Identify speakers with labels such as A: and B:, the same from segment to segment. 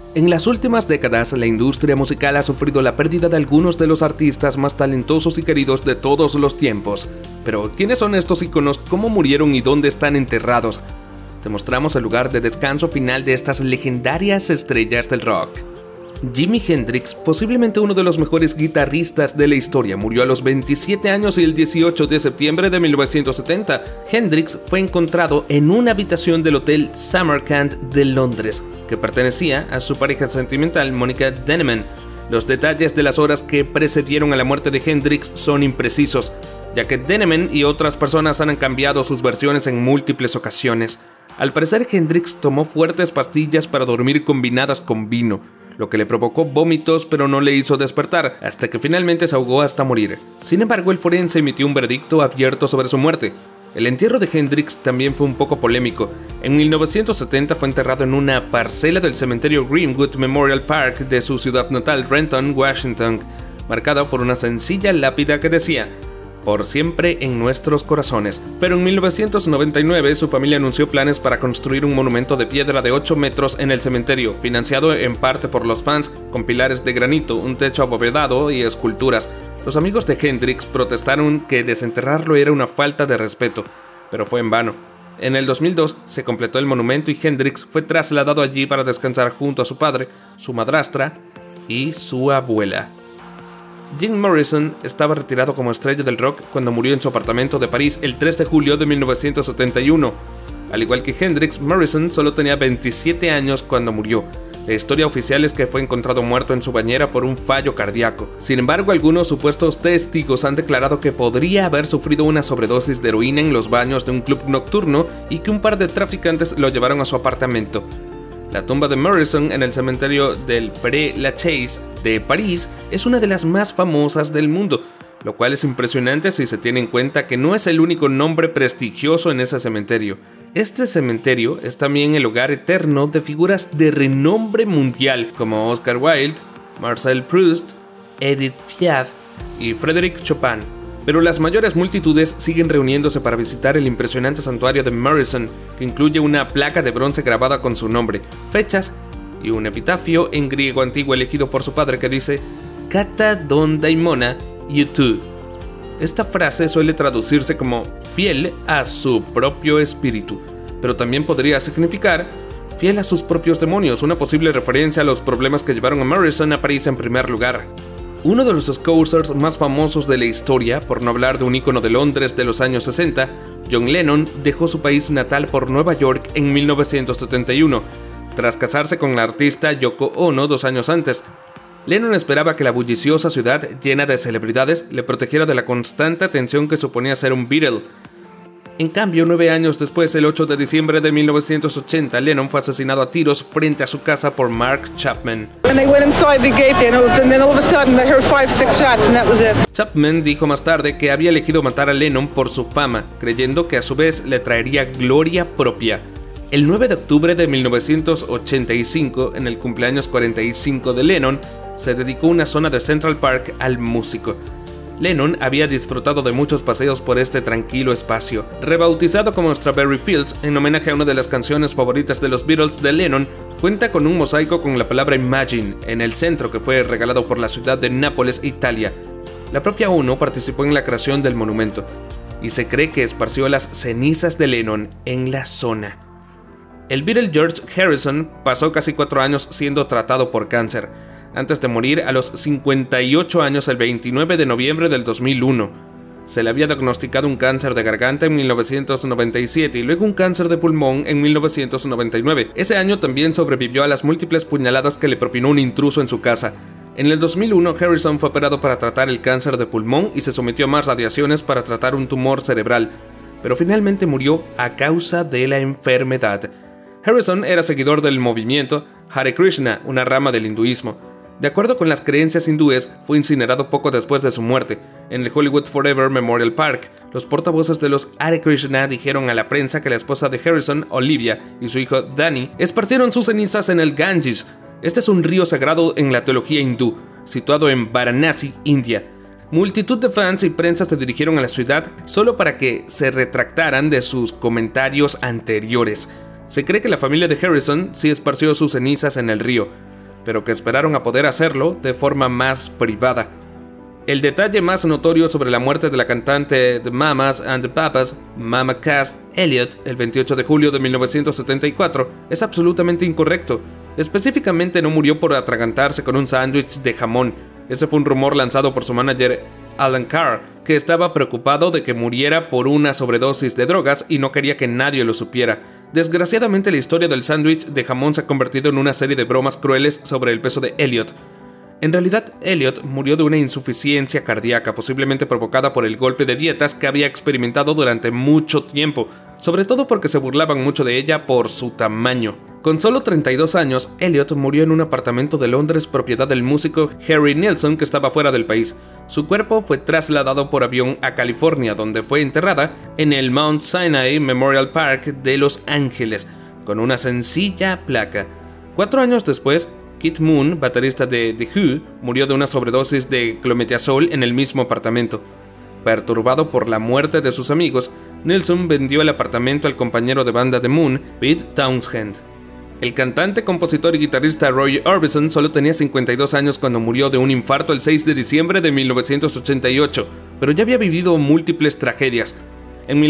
A: En las últimas décadas, la industria musical ha sufrido la pérdida de algunos de los artistas más talentosos y queridos de todos los tiempos. Pero, ¿quiénes son estos íconos? ¿Cómo murieron y dónde están enterrados? Te mostramos el lugar de descanso final de estas legendarias estrellas del rock. Jimi Hendrix, posiblemente uno de los mejores guitarristas de la historia, murió a los 27 años y el 18 de septiembre de 1970. Hendrix fue encontrado en una habitación del Hotel Samarkand de Londres, que pertenecía a su pareja sentimental Monica Denneman. Los detalles de las horas que precedieron a la muerte de Hendrix son imprecisos, ya que Denneman y otras personas han cambiado sus versiones en múltiples ocasiones. Al parecer, Hendrix tomó fuertes pastillas para dormir combinadas con vino, lo que le provocó vómitos pero no le hizo despertar, hasta que finalmente se ahogó hasta morir. Sin embargo, el forense emitió un veredicto abierto sobre su muerte. El entierro de Hendrix también fue un poco polémico. En 1970 fue enterrado en una parcela del cementerio Greenwood Memorial Park de su ciudad natal, Renton, Washington, marcada por una sencilla lápida que decía: "Por siempre en nuestros corazones". Pero en 1999 su familia anunció planes para construir un monumento de piedra de 8 metros en el cementerio, financiado en parte por los fans, con pilares de granito, un techo abovedado y esculturas. Los amigos de Hendrix protestaron que desenterrarlo era una falta de respeto, pero fue en vano. En el 2002 se completó el monumento y Hendrix fue trasladado allí para descansar junto a su padre, su madrastra y su abuela. Jim Morrison estaba retirado como estrella del rock cuando murió en su apartamento de París el 3 de julio de 1971. Al igual que Hendrix, Morrison solo tenía 27 años cuando murió. La historia oficial es que fue encontrado muerto en su bañera por un fallo cardíaco. Sin embargo, algunos supuestos testigos han declarado que podría haber sufrido una sobredosis de heroína en los baños de un club nocturno y que un par de traficantes lo llevaron a su apartamento. La tumba de Morrison en el cementerio del Père-Lachaise de París es una de las más famosas del mundo, lo cual es impresionante si se tiene en cuenta que no es el único nombre prestigioso en ese cementerio. Este cementerio es también el hogar eterno de figuras de renombre mundial como Oscar Wilde, Marcel Proust, Edith Piaf y Frédéric Chopin. Pero las mayores multitudes siguen reuniéndose para visitar el impresionante santuario de Morrison, que incluye una placa de bronce grabada con su nombre, fechas y un epitafio en griego antiguo elegido por su padre que dice "Kata don daimona yutu". Esta frase suele traducirse como "fiel a su propio espíritu", pero también podría significar "fiel a sus propios demonios", una posible referencia a los problemas que llevaron a Morrison a París en primer lugar. Uno de los Scousers más famosos de la historia, por no hablar de un ícono de Londres de los años 60, John Lennon dejó su país natal por Nueva York en 1971, tras casarse con la artista Yoko Ono 2 años antes. Lennon esperaba que la bulliciosa ciudad, llena de celebridades, le protegiera de la constante atención que suponía ser un Beatle. En cambio, 9 años después, el 8 de diciembre de 1980, Lennon fue asesinado a tiros frente a su casa por Mark Chapman. Chapman dijo más tarde que había elegido matar a Lennon por su fama, creyendo que a su vez le traería gloria propia. El 9 de octubre de 1985, en el cumpleaños 45 de Lennon, se dedicó una zona de Central Park al músico. Lennon había disfrutado de muchos paseos por este tranquilo espacio. Rebautizado como Strawberry Fields, en homenaje a una de las canciones favoritas de los Beatles de Lennon, cuenta con un mosaico con la palabra Imagine en el centro que fue regalado por la ciudad de Nápoles, Italia. La propia ONU participó en la creación del monumento, y se cree que esparció las cenizas de Lennon en la zona. El Beatle George Harrison pasó casi 4 años siendo tratado por cáncer, antes de morir a los 58 años el 29 de noviembre del 2001. Se le había diagnosticado un cáncer de garganta en 1997 y luego un cáncer de pulmón en 1999. Ese año también sobrevivió a las múltiples puñaladas que le propinó un intruso en su casa. En el 2001, Harrison fue operado para tratar el cáncer de pulmón y se sometió a más radiaciones para tratar un tumor cerebral, pero finalmente murió a causa de la enfermedad. Harrison era seguidor del movimiento Hare Krishna, una rama del hinduismo. De acuerdo con las creencias hindúes, fue incinerado poco después de su muerte. En el Hollywood Forever Memorial Park, los portavoces de los Hare Krishna dijeron a la prensa que la esposa de Harrison, Olivia, y su hijo Danny esparcieron sus cenizas en el Ganges. Este es un río sagrado en la teología hindú, situado en Varanasi, India. Multitud de fans y prensa se dirigieron a la ciudad solo para que se retractaran de sus comentarios anteriores. Se cree que la familia de Harrison sí esparció sus cenizas en el río. pero que esperaron a poder hacerlo de forma más privada. El detalle más notorio sobre la muerte de la cantante The Mamas and the Papas, Mama Cass Elliot, el 28 de julio de 1974, es absolutamente incorrecto. Específicamente no murió por atragantarse con un sándwich de jamón. Ese fue un rumor lanzado por su manager Alan Carr, que estaba preocupado de que muriera por una sobredosis de drogas y no quería que nadie lo supiera. Desgraciadamente, la historia del sándwich de jamón se ha convertido en una serie de bromas crueles sobre el peso de Elliot. En realidad, Elliot murió de una insuficiencia cardíaca, posiblemente provocada por el golpe de dietas que había experimentado durante mucho tiempo, sobre todo porque se burlaban mucho de ella por su tamaño. Con solo 32 años, Elliot murió en un apartamento de Londres propiedad del músico Harry Nilsson, que estaba fuera del país. Su cuerpo fue trasladado por avión a California, donde fue enterrada en el Mount Sinai Memorial Park de Los Ángeles, con una sencilla placa. 4 años después, Keith Moon, baterista de The Who, murió de una sobredosis de clometasol en el mismo apartamento. Perturbado por la muerte de sus amigos, Nilsson vendió el apartamento al compañero de banda de Moon, Pete Townshend. El cantante, compositor y guitarrista Roy Orbison solo tenía 52 años cuando murió de un infarto el 6 de diciembre de 1988, pero ya había vivido múltiples tragedias. En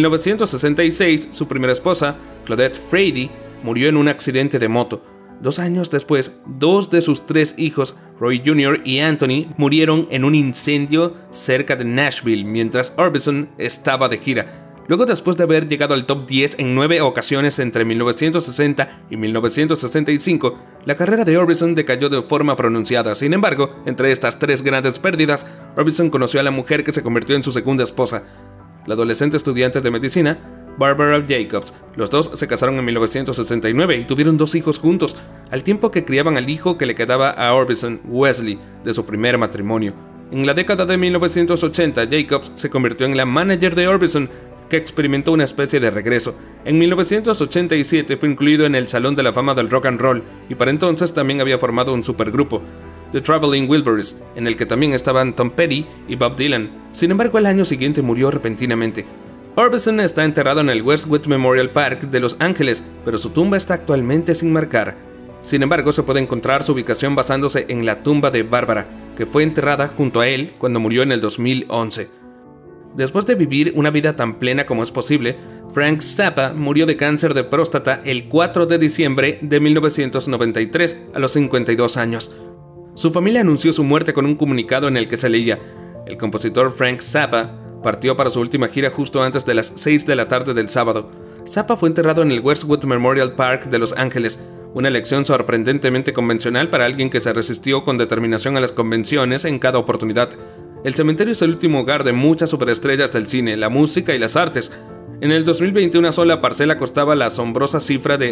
A: 1966, su primera esposa, Claudette Frady, murió en un accidente de moto. 2 años después, 2 de sus 3 hijos, Roy Jr. y Anthony, murieron en un incendio cerca de Nashville mientras Orbison estaba de gira. Luego, después de haber llegado al top 10 en 9 ocasiones entre 1960 y 1965, la carrera de Orbison decayó de forma pronunciada. Sin embargo, entre estas 3 grandes pérdidas, Orbison conoció a la mujer que se convirtió en su segunda esposa, la adolescente estudiante de medicina, Barbara Jacobs. Los dos se casaron en 1969 y tuvieron 2 hijos juntos, al tiempo que criaban al hijo que le quedaba a Orbison, Wesley, de su primer matrimonio. En la década de 1980, Jacobs se convirtió en la manager de Orbison, que experimentó una especie de regreso. En 1987 fue incluido en el Salón de la Fama del Rock and Roll, y para entonces también había formado un supergrupo, The Traveling Wilburys, en el que también estaban Tom Petty y Bob Dylan. Sin embargo, al año siguiente murió repentinamente. Orbison está enterrado en el Westwood Memorial Park de Los Ángeles, pero su tumba está actualmente sin marcar. Sin embargo, se puede encontrar su ubicación basándose en la tumba de Barbara, que fue enterrada junto a él cuando murió en el 2011. Después de vivir una vida tan plena como es posible, Frank Zappa murió de cáncer de próstata el 4 de diciembre de 1993 a los 52 años. Su familia anunció su muerte con un comunicado en el que se leía: el compositor Frank Zappa partió para su última gira justo antes de las 6 de la tarde del sábado. Zappa fue enterrado en el Westwood Memorial Park de Los Ángeles, una elección sorprendentemente convencional para alguien que se resistió con determinación a las convenciones en cada oportunidad. El cementerio es el último hogar de muchas superestrellas del cine, la música y las artes. En el 2020 una sola parcela costaba la asombrosa cifra de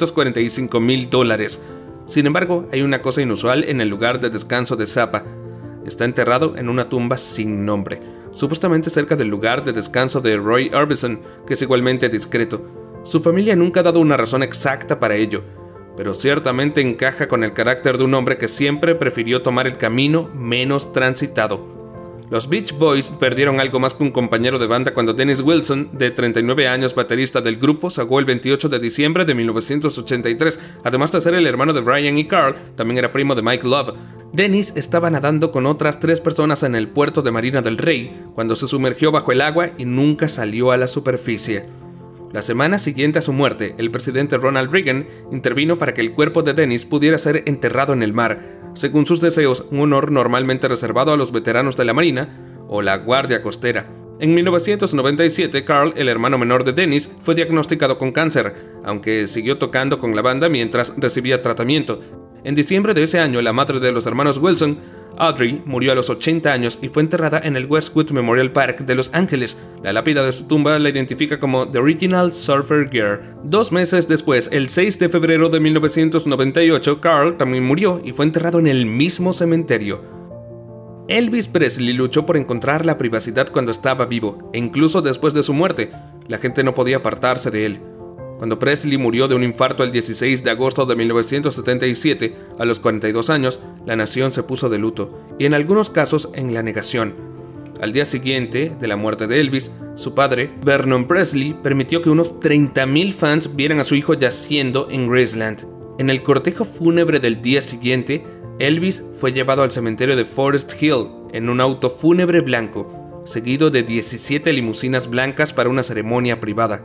A: $745,000. Sin embargo, hay una cosa inusual en el lugar de descanso de Zappa. Está enterrado en una tumba sin nombre, supuestamente cerca del lugar de descanso de Roy Orbison, que es igualmente discreto. Su familia nunca ha dado una razón exacta para ello, pero ciertamente encaja con el carácter de un hombre que siempre prefirió tomar el camino menos transitado. Los Beach Boys perdieron algo más que un compañero de banda cuando Dennis Wilson, de 39 años, baterista del grupo, se ahogó el 28 de diciembre de 1983. Además de ser el hermano de Brian y Carl, también era primo de Mike Love. Dennis estaba nadando con otras 3 personas en el puerto de Marina del Rey cuando se sumergió bajo el agua y nunca salió a la superficie. La semana siguiente a su muerte, el presidente Ronald Reagan intervino para que el cuerpo de Dennis pudiera ser enterrado en el mar, según sus deseos, un honor normalmente reservado a los veteranos de la Marina o la Guardia Costera. En 1997, Carl, el hermano menor de Dennis, fue diagnosticado con cáncer, aunque siguió tocando con la banda mientras recibía tratamiento. En diciembre de ese año, la madre de los hermanos Wilson, Audrey, murió a los 80 años y fue enterrada en el Westwood Memorial Park de Los Ángeles. La lápida de su tumba la identifica como The Original Surfer Girl. 2 meses después, el 6 de febrero de 1998, Carl también murió y fue enterrado en el mismo cementerio. Elvis Presley luchó por encontrar la privacidad cuando estaba vivo, e incluso después de su muerte, la gente no podía apartarse de él. Cuando Presley murió de un infarto el 16 de agosto de 1977, a los 42 años, la nación se puso de luto, y en algunos casos en la negación. Al día siguiente de la muerte de Elvis, su padre, Vernon Presley, permitió que unos 30,000 fans vieran a su hijo yaciendo en Graceland. En el cortejo fúnebre del día siguiente, Elvis fue llevado al cementerio de Forest Hill en un auto fúnebre blanco, seguido de 17 limusinas blancas para una ceremonia privada.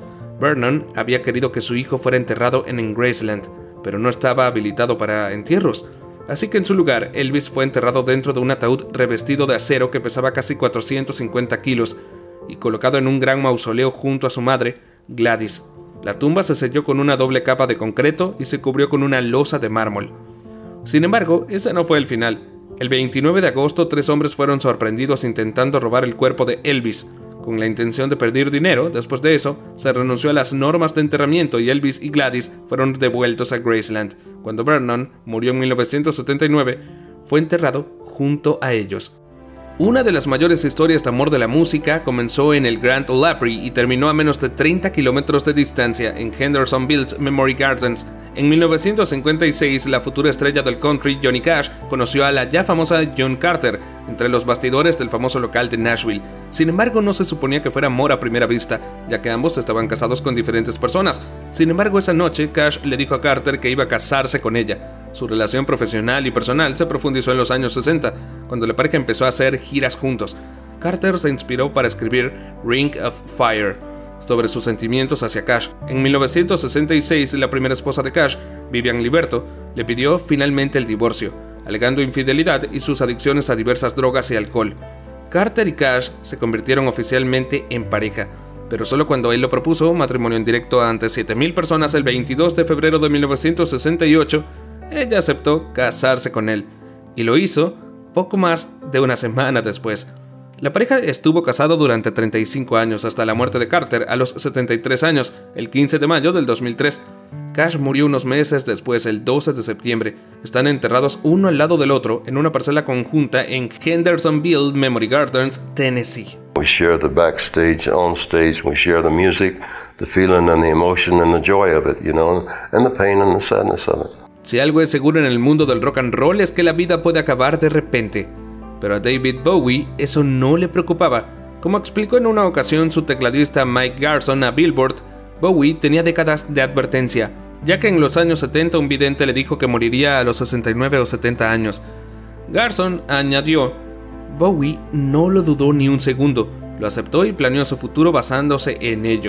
A: Vernon había querido que su hijo fuera enterrado en Graceland, pero no estaba habilitado para entierros, así que en su lugar Elvis fue enterrado dentro de un ataúd revestido de acero que pesaba casi 450 kilos y colocado en un gran mausoleo junto a su madre, Gladys. La tumba se selló con una doble capa de concreto y se cubrió con una losa de mármol. Sin embargo, ese no fue el final. El 29 de agosto, 3 hombres fueron sorprendidos intentando robar el cuerpo de Elvis. Con la intención de perder dinero, después de eso, se renunció a las normas de enterramiento y Elvis y Gladys fueron devueltos a Graceland. Cuando Vernon murió en 1979, fue enterrado junto a ellos. Una de las mayores historias de amor de la música comenzó en el Grand Ole Opry y terminó a menos de 30 kilómetros de distancia en Hendersonville's Memory Gardens. En 1956, la futura estrella del country, Johnny Cash, conoció a la ya famosa Joan Carter entre los bastidores del famoso local de Nashville. Sin embargo, no se suponía que fuera amor a primera vista, ya que ambos estaban casados con diferentes personas. Sin embargo, esa noche, Cash le dijo a Carter que iba a casarse con ella. Su relación profesional y personal se profundizó en los años 60, cuando la pareja empezó a hacer giras juntos. Carter se inspiró para escribir Ring of Fire sobre sus sentimientos hacia Cash. En 1966, la primera esposa de Cash, Vivian Liberto, le pidió finalmente el divorcio, alegando infidelidad y sus adicciones a diversas drogas y alcohol. Carter y Cash se convirtieron oficialmente en pareja, pero solo cuando él lo propuso matrimonio en directo ante 7,000 personas el 22 de febrero de 1968, ella aceptó casarse con él, y lo hizo poco más de una semana después. La pareja estuvo casada durante 35 años hasta la muerte de Carter a los 73 años, el 15 de mayo del 2003. Cash murió unos meses después, el 12 de septiembre. Están enterrados uno al lado del otro en una parcela conjunta en Hendersonville Memory Gardens, Tennessee.
B: We share the backstage, on stage, we share the music, the feeling and the emotion and the joy of it, and the pain and the sadness of it.
A: Si algo es seguro en el mundo del rock and roll es que la vida puede acabar de repente. Pero a David Bowie eso no le preocupaba. Como explicó en una ocasión su tecladista Mike Garson a Billboard, Bowie tenía décadas de advertencia, ya que en los años 70 un vidente le dijo que moriría a los 69 o 70 años. Garson añadió: Bowie no lo dudó ni un segundo, lo aceptó y planeó su futuro basándose en ello.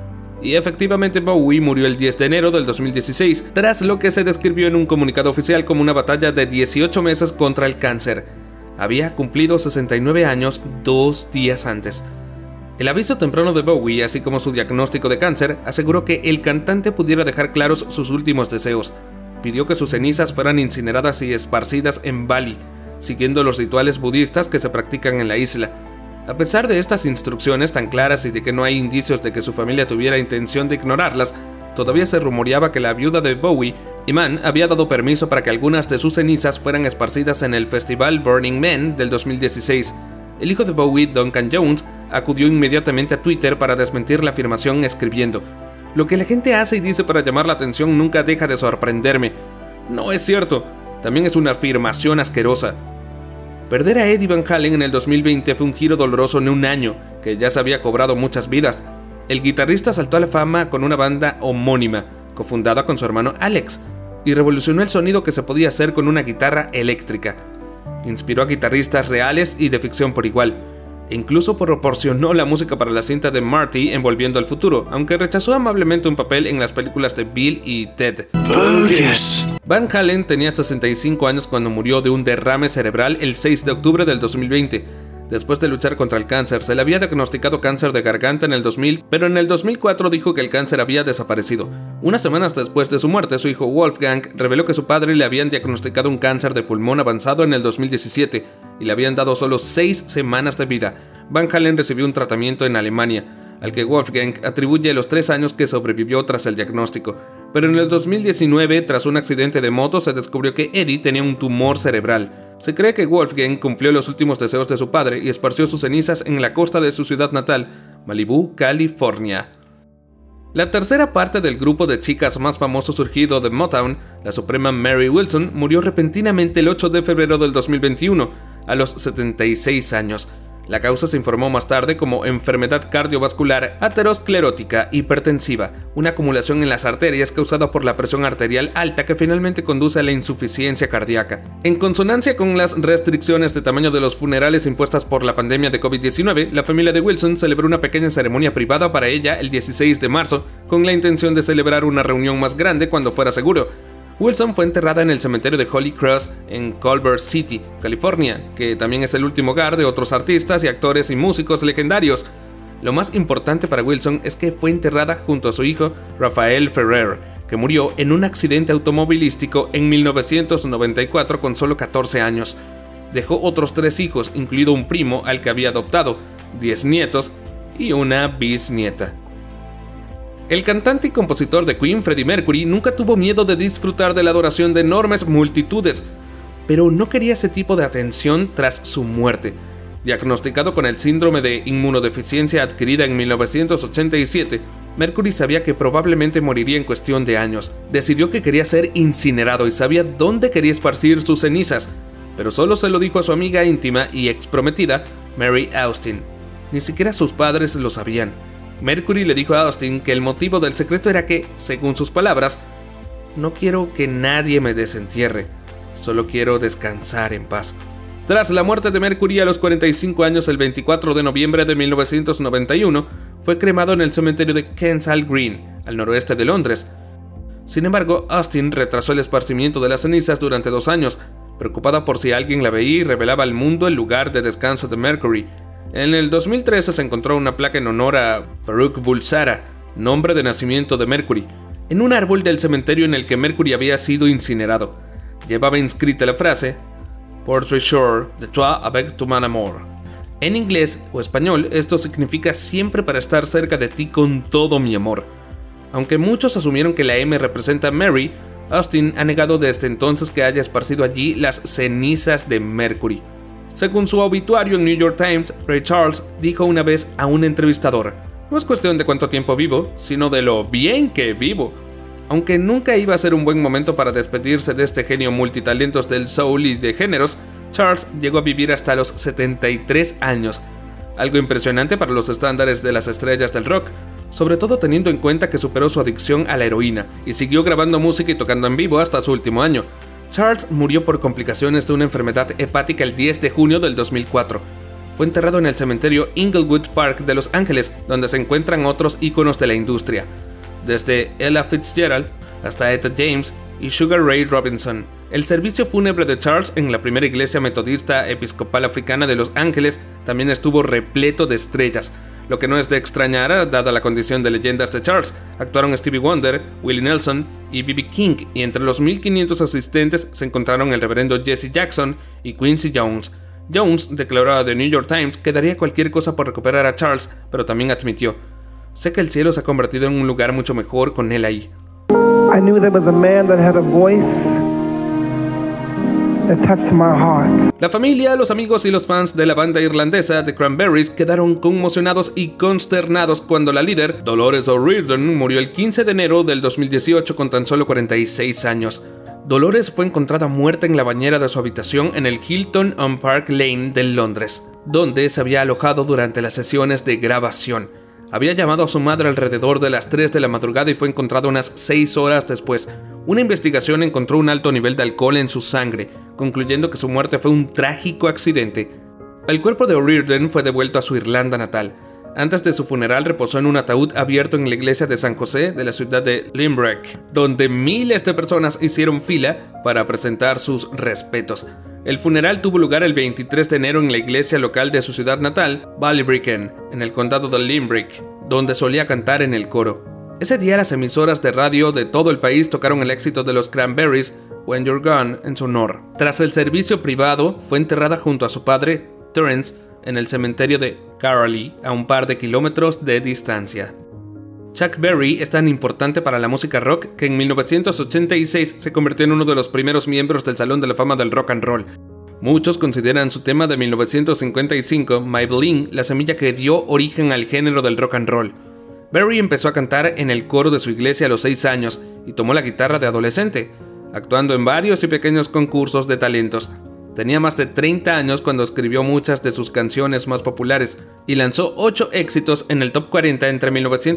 A: Y efectivamente Bowie murió el 10 de enero del 2016, tras lo que se describió en un comunicado oficial como una batalla de 18 meses contra el cáncer. Había cumplido 69 años 2 días antes. El aviso temprano de Bowie, así como su diagnóstico de cáncer, aseguró que el cantante pudiera dejar claros sus últimos deseos. Pidió que sus cenizas fueran incineradas y esparcidas en Bali, siguiendo los rituales budistas que se practican en la isla. A pesar de estas instrucciones tan claras y de que no hay indicios de que su familia tuviera intención de ignorarlas, todavía se rumoreaba que la viuda de Bowie, Iman, había dado permiso para que algunas de sus cenizas fueran esparcidas en el festival Burning Man del 2016. El hijo de Bowie, Duncan Jones, acudió inmediatamente a Twitter para desmentir la afirmación escribiendo: "Lo que la gente hace y dice para llamar la atención nunca deja de sorprenderme. No es cierto, también es una afirmación asquerosa". Perder a Eddie Van Halen en el 2020 fue un giro doloroso en un año que ya se había cobrado muchas vidas. El guitarrista saltó a la fama con una banda homónima, cofundada con su hermano Alex, y revolucionó el sonido que se podía hacer con una guitarra eléctrica. Inspiró a guitarristas reales y de ficción por igual, e incluso proporcionó la música para la cinta de Marty en Volviendo al Futuro, aunque rechazó amablemente un papel en las películas de Bill y Ted. Bogus. Van Halen tenía 65 años cuando murió de un derrame cerebral el 6 de octubre del 2020. Después de luchar contra el cáncer, se le había diagnosticado cáncer de garganta en el 2000, pero en el 2004 dijo que el cáncer había desaparecido. Unas semanas después de su muerte, su hijo Wolfgang reveló que su padre le habían diagnosticado un cáncer de pulmón avanzado en el 2017 y le habían dado solo 6 semanas de vida. Van Halen recibió un tratamiento en Alemania, al que Wolfgang atribuye los 3 años que sobrevivió tras el diagnóstico. Pero en el 2019, tras un accidente de moto, se descubrió que Eddie tenía un tumor cerebral. Se cree que Wolfgang cumplió los últimos deseos de su padre y esparció sus cenizas en la costa de su ciudad natal, Malibú, California. La tercera parte del grupo de chicas más famoso surgido de Motown, la suprema Mary Wilson, murió repentinamente el 8 de febrero del 2021, a los 76 años. La causa se informó más tarde como enfermedad cardiovascular aterosclerótica hipertensiva, una acumulación en las arterias causada por la presión arterial alta que finalmente conduce a la insuficiencia cardíaca. En consonancia con las restricciones de tamaño de los funerales impuestas por la pandemia de COVID-19, la familia de Wilson celebró una pequeña ceremonia privada para ella el 16 de marzo, con la intención de celebrar una reunión más grande cuando fuera seguro. Wilson fue enterrada en el cementerio de Holy Cross en Culver City, California, que también es el último hogar de otros artistas y actores y músicos legendarios. Lo más importante para Wilson es que fue enterrada junto a su hijo, Rafael Ferrer, que murió en un accidente automovilístico en 1994 con solo 14 años. Dejó otros 3 hijos, incluido un primo al que había adoptado, 10 nietos y una bisnieta. El cantante y compositor de Queen, Freddie Mercury, nunca tuvo miedo de disfrutar de la adoración de enormes multitudes, pero no quería ese tipo de atención tras su muerte. Diagnosticado con el síndrome de inmunodeficiencia adquirida en 1987, Mercury sabía que probablemente moriría en cuestión de años. Decidió que quería ser incinerado y sabía dónde quería esparcir sus cenizas, pero solo se lo dijo a su amiga íntima y exprometida, Mary Austin. Ni siquiera sus padres lo sabían. Mercury le dijo a Austin que el motivo del secreto era que, según sus palabras, no quiero que nadie me desentierre, solo quiero descansar en paz. Tras la muerte de Mercury a los 45 años el 24 de noviembre de 1991, fue cremado en el cementerio de Kensal Green, al noroeste de Londres. Sin embargo, Austin retrasó el esparcimiento de las cenizas durante 2 años, preocupada por si alguien la veía y revelaba al mundo el lugar de descanso de Mercury. En el 2013 se encontró una placa en honor a Farrukh Bulsara, nombre de nacimiento de Mercury, en un árbol del cementerio en el que Mercury había sido incinerado. Llevaba inscrita la frase "Pour trésor de toi avec tout mon amour". En inglés o español, esto significa siempre para estar cerca de ti con todo mi amor. Aunque muchos asumieron que la M representa a Mary, Austin ha negado desde entonces que haya esparcido allí las cenizas de Mercury. Según su obituario en New York Times, Ray Charles dijo una vez a un entrevistador: "No es cuestión de cuánto tiempo vivo, sino de lo bien que vivo". Aunque nunca iba a ser un buen momento para despedirse de este genio multitalentos del soul y de géneros, Charles llegó a vivir hasta los 73 años, algo impresionante para los estándares de las estrellas del rock, sobre todo teniendo en cuenta que superó su adicción a la heroína y siguió grabando música y tocando en vivo hasta su último año. Charles murió por complicaciones de una enfermedad hepática el 10 de junio del 2004. Fue enterrado en el cementerio Inglewood Park de Los Ángeles, donde se encuentran otros íconos de la industria, desde Ella Fitzgerald hasta Etta James y Sugar Ray Robinson. El servicio fúnebre de Charles en la primera iglesia metodista episcopal africana de Los Ángeles también estuvo repleto de estrellas, lo que no es de extrañar dada la condición de leyendas de Charles. Actuaron Stevie Wonder, Willie Nelson y B.B. King, y entre los 1500 asistentes se encontraron el reverendo Jesse Jackson y Quincy Jones. Jones declaró a The New York Times que daría cualquier cosa por recuperar a Charles, pero también admitió: "Sé que el cielo se ha convertido en un lugar mucho mejor con él ahí".
C: I knew there was a man that had a voice that touched my heart.
A: La familia, los amigos y los fans de la banda irlandesa The Cranberries quedaron conmocionados y consternados cuando la líder, Dolores O'Riordan, murió el 15 de enero del 2018 con tan solo 46 años. Dolores fue encontrada muerta en la bañera de su habitación en el Hilton on Park Lane de Londres, donde se había alojado durante las sesiones de grabación. Había llamado a su madre alrededor de las 3 de la madrugada y fue encontrada unas 6 horas después. Una investigación encontró un alto nivel de alcohol en su sangre, concluyendo que su muerte fue un trágico accidente. El cuerpo de O'Riordan fue devuelto a su Irlanda natal. Antes de su funeral reposó en un ataúd abierto en la iglesia de San José de la ciudad de Limerick, donde miles de personas hicieron fila para presentar sus respetos. El funeral tuvo lugar el 23 de enero en la iglesia local de su ciudad natal, Ballybricken, en el condado de Limerick, donde solía cantar en el coro. Ese día las emisoras de radio de todo el país tocaron el éxito de los Cranberries, When You're Gone, en su honor. Tras el servicio privado, fue enterrada junto a su padre, Terence, en el cementerio de Carolee, a un par de kilómetros de distancia. Chuck Berry es tan importante para la música rock que en 1986 se convirtió en uno de los primeros miembros del Salón de la Fama del Rock and Roll. Muchos consideran su tema de 1955, Maybelline, la semilla que dio origen al género del rock and roll. Berry empezó a cantar en el coro de su iglesia a los 6 años y tomó la guitarra de adolescente, actuando en varios y pequeños concursos de talentos. Tenía más de 30 años cuando escribió muchas de sus canciones más populares y lanzó 8 éxitos en el top 40 entre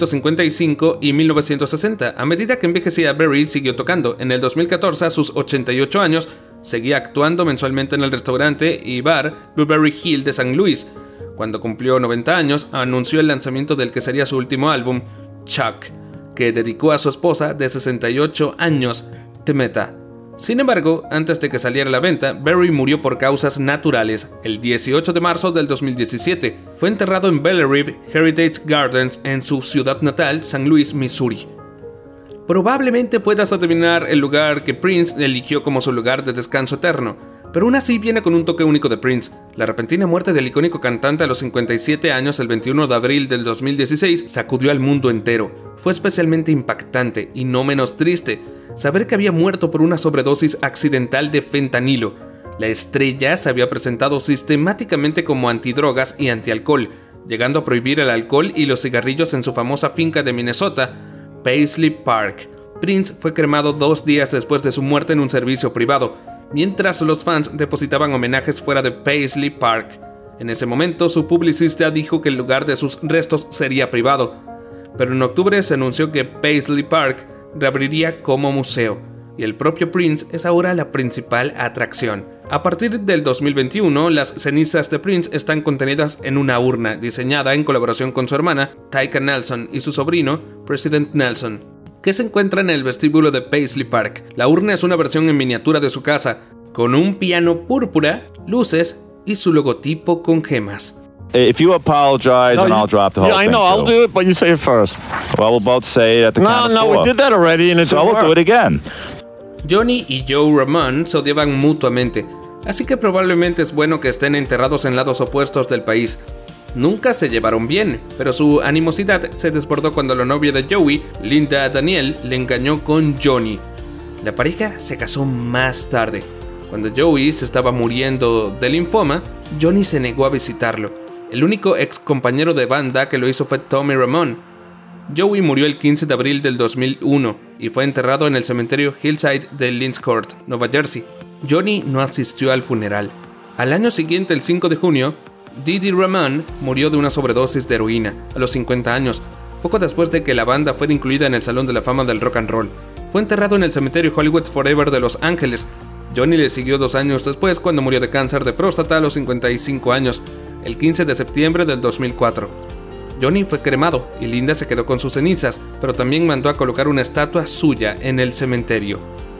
A: 1955 y 1960. A medida que envejecía, Berry siguió tocando. En el 2014, a sus 88 años, seguía actuando mensualmente en el restaurante y bar Blueberry Hill de San Luis. Cuando cumplió 90 años, anunció el lanzamiento del que sería su último álbum, Chuck, que dedicó a su esposa de 68 años, Temeta. Sin embargo, antes de que saliera a la venta, Berry murió por causas naturales el 18 de marzo del 2017. Fue enterrado en Bellerive Heritage Gardens en su ciudad natal, San Luis, Missouri. Probablemente puedas adivinar el lugar que Prince eligió como su lugar de descanso eterno, pero aún así viene con un toque único de Prince. La repentina muerte del icónico cantante a los 57 años el 21 de abril del 2016 sacudió al mundo entero. Fue especialmente impactante y no menos triste saber que había muerto por una sobredosis accidental de fentanilo. La estrella se había presentado sistemáticamente como antidrogas y antialcohol, llegando a prohibir el alcohol y los cigarrillos en su famosa finca de Minnesota, Paisley Park. Prince fue cremado 2 días después de su muerte en un servicio privado, mientras los fans depositaban homenajes fuera de Paisley Park. En ese momento, su publicista dijo que el lugar de sus restos sería privado, pero en octubre se anunció que Paisley Park reabriría como museo, y el propio Prince es ahora la principal atracción. A partir del 2021, las cenizas de Prince están contenidas en una urna diseñada en colaboración con su hermana, Tyka Nelson, y su sobrino, President Nelson, que se encuentra en el vestíbulo de Paisley Park. La urna es una versión en miniatura de su casa, con un piano púrpura, luces y su logotipo con gemas.
D: If you apologize, and I'll drop the whole thing.
E: I know, I'll do it, but you say it first.
D: Well, we'll both say it at the count of 4.
E: No, we did that already, and it
D: So we'll do it again.
A: Johnny y Joe Ramone se odiaban mutuamente, así que probablemente es bueno que estén enterrados en lados opuestos del país. Nunca se llevaron bien, pero su animosidad se desbordó cuando la novia de Joey, Linda Daniel, le engañó con Johnny. La pareja se casó más tarde. Cuando Joey se estaba muriendo de linfoma, Johnny se negó a visitarlo. El único ex compañero de banda que lo hizo fue Tommy Ramone. Joey murió el 15 de abril del 2001 y fue enterrado en el cementerio Hillside de Lynch Court, Nueva Jersey. Johnny no asistió al funeral. Al año siguiente, el 5 de junio, Dee Ramone murió de una sobredosis de heroína a los 50 años, poco después de que la banda fuera incluida en el Salón de la Fama del Rock and Roll. Fue enterrado en el cementerio Hollywood Forever de Los Ángeles. Johnny le siguió 2 años después cuando murió de cáncer de próstata a los 55 años, el 15 de septiembre del 2004. Johnny fue cremado y Linda se quedó con sus cenizas, pero también mandó a colocar una estatua suya en el cementerio.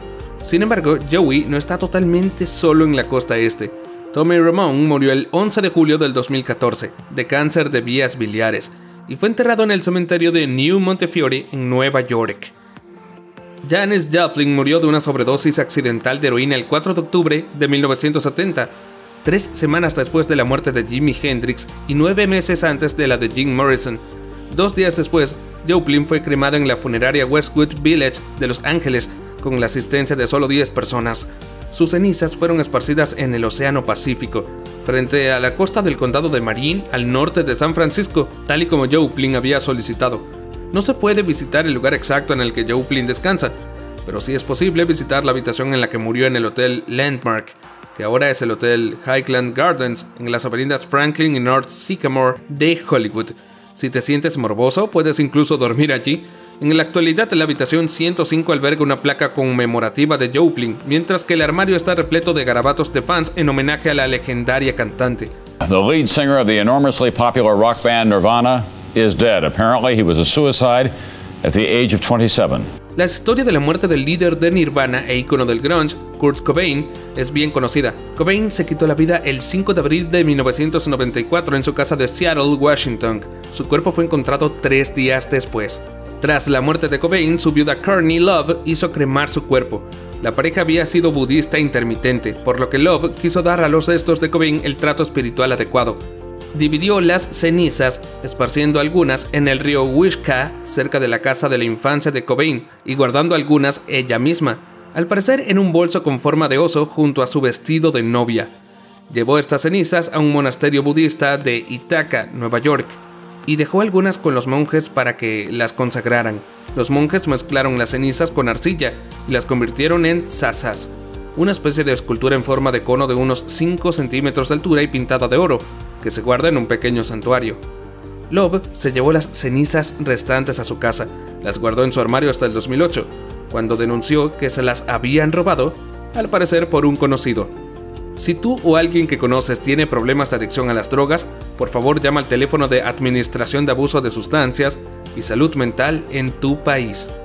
A: Sin embargo, Joey no está totalmente solo en la costa este. Tommy Ramone murió el 11 de julio del 2014 de cáncer de vías biliares y fue enterrado en el cementerio de New Montefiore en Nueva York. Janis Joplin murió de una sobredosis accidental de heroína el 4 de octubre de 1970, 3 semanas después de la muerte de Jimi Hendrix y 9 meses antes de la de Jim Morrison. 2 días después, Joplin fue cremada en la funeraria Westwood Village de Los Ángeles con la asistencia de solo 10 personas. Sus cenizas fueron esparcidas en el Océano Pacífico, frente a la costa del condado de Marin, al norte de San Francisco, tal y como Joplin había solicitado. No se puede visitar el lugar exacto en el que Joplin descansa, pero sí es posible visitar la habitación en la que murió en el Hotel Landmark, que ahora es el Hotel Highland Gardens, en las avenidas Franklin y North Sycamore de Hollywood. Si te sientes morboso, puedes incluso dormir allí. En la actualidad, la habitación 105 alberga una placa conmemorativa de Joplin, mientras que el armario está repleto de garabatos de fans en homenaje a la legendaria cantante.
F: The lead singer of the enormously popular rock band Nirvana is dead. Apparently, he was a suicide at the age of 27.
A: La historia de la muerte del líder de Nirvana e ícono del grunge, Kurt Cobain, es bien conocida. Cobain se quitó la vida el 5 de abril de 1994 en su casa de Seattle, Washington. Su cuerpo fue encontrado 3 días después. Tras la muerte de Cobain, su viuda Courtney Love hizo cremar su cuerpo. La pareja había sido budista intermitente, por lo que Love quiso dar a los restos de Cobain el trato espiritual adecuado. Dividió las cenizas, esparciendo algunas en el río Wishkah, cerca de la casa de la infancia de Cobain, y guardando algunas ella misma, al parecer en un bolso con forma de oso junto a su vestido de novia. Llevó estas cenizas a un monasterio budista de Ithaca, Nueva York, y dejó algunas con los monjes para que las consagraran. Los monjes mezclaron las cenizas con arcilla y las convirtieron en sasas. una especie de escultura en forma de cono de unos 5 centímetros de altura y pintada de oro, que se guarda en un pequeño santuario. Love se llevó las cenizas restantes a su casa, las guardó en su armario hasta el 2008, cuando denunció que se las habían robado, al parecer por un conocido. Si tú o alguien que conoces tiene problemas de adicción a las drogas, por favor llama al teléfono de Administración de Abuso de Sustancias y Salud Mental en tu país.